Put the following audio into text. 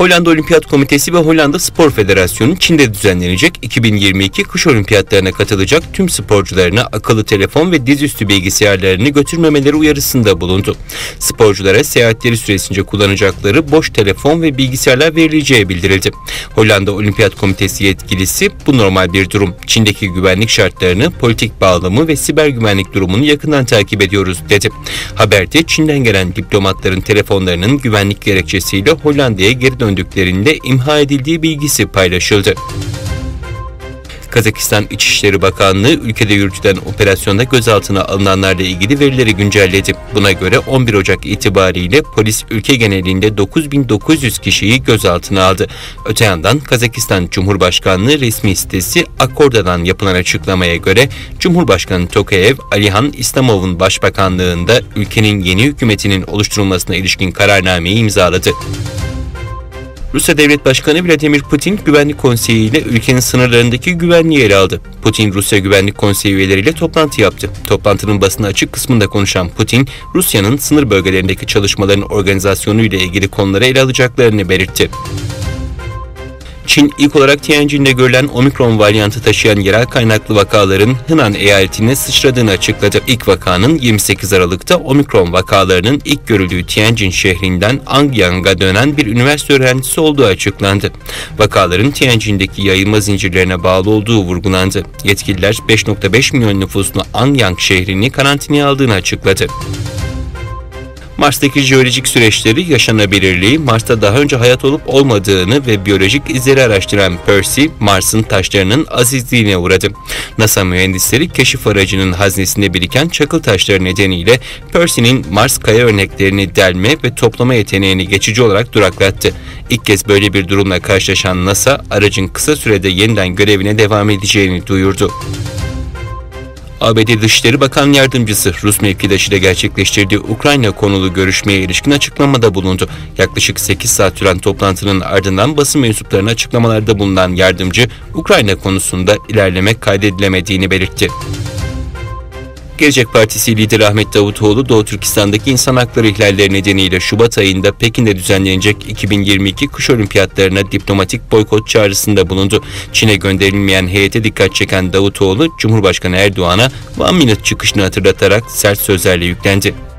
Hollanda Olimpiyat Komitesi ve Hollanda Spor Federasyonu Çin'de düzenlenecek 2022 kış olimpiyatlarına katılacak tüm sporcularına akıllı telefon ve dizüstü bilgisayarlarını götürmemeleri uyarısında bulundu. Sporculara seyahatleri süresince kullanacakları boş telefon ve bilgisayarlar verileceği bildirildi. Hollanda Olimpiyat Komitesi yetkilisi bu normal bir durum. Çin'deki güvenlik şartlarını, politik bağlamı ve siber güvenlik durumunu yakından takip ediyoruz dedi. Haberde Çin'den gelen diplomatların telefonlarının güvenlik gerekçesiyle Hollanda'ya geri döndüklerinde imha edildiği bilgisi paylaşıldı. Kazakistan İçişleri Bakanlığı ülkede yürütülen operasyonda gözaltına alınanlarla ilgili verileri güncelledi. Buna göre 11 Ocak itibariyle polis ülke genelinde 9.900 kişiyi gözaltına aldı. Öte yandan Kazakistan Cumhurbaşkanlığı resmi sitesi Akkorda'dan yapılan açıklamaya göre Cumhurbaşkanı Tokayev, Alihan İslamov'un başbakanlığında ülkenin yeni hükümetinin oluşturulmasına ilişkin kararnameyi imzaladı. Rusya Devlet Başkanı Vladimir Putin, Güvenlik Konseyi ile ülkenin sınırlarındaki güvenliği ele aldı. Putin, Rusya Güvenlik Konseyi üyeleriyle toplantı yaptı. Toplantının basına açık kısmında konuşan Putin, Rusya'nın sınır bölgelerindeki çalışmaların organizasyonu ile ilgili konuları ele alacaklarını belirtti. Çin ilk olarak Tianjin'de görülen omikron varyantı taşıyan yerel kaynaklı vakaların Henan eyaletine sıçradığını açıkladı. İlk vakanın 28 Aralık'ta omikron vakalarının ilk görüldüğü Tianjin şehrinden Anyang'a dönen bir üniversite öğrencisi olduğu açıklandı. Vakaların Tianjin'deki yayılma zincirlerine bağlı olduğu vurgulandı. Yetkililer 5.5 milyon nüfuslu Anyang şehrini karantinaya aldığını açıkladı. Mars'taki jeolojik süreçleri, yaşanabilirliği, Mars'ta daha önce hayat olup olmadığını ve biyolojik izleri araştıran Percy, Mars'ın taşlarının azizliğine uğradı. NASA mühendisleri keşif aracının haznesinde biriken çakıl taşları nedeniyle Percy'nin Mars kaya örneklerini delme ve toplama yeteneğini geçici olarak duraklattı. İlk kez böyle bir durumla karşılaşan NASA, aracın kısa sürede yeniden görevine devam edeceğini duyurdu. ABD Dışişleri Bakan Yardımcısı Rus mevkidaşıyla gerçekleştirdiği Ukrayna konulu görüşmeye ilişkin açıklamada bulundu. Yaklaşık 8 saat süren toplantının ardından basın mensuplarına açıklamalarda bulunan yardımcı, Ukrayna konusunda ilerleme kaydedilemediğini belirtti. Gelecek Partisi lideri Ahmet Davutoğlu, Doğu Türkistan'daki insan hakları ihlalleri nedeniyle Şubat ayında Pekin'de düzenlenecek 2022 kış olimpiyatlarına diplomatik boykot çağrısında bulundu. Çin'e gönderilmeyen heyete dikkat çeken Davutoğlu, Cumhurbaşkanı Erdoğan'a One Minute çıkışını hatırlatarak sert sözlerle yüklendi.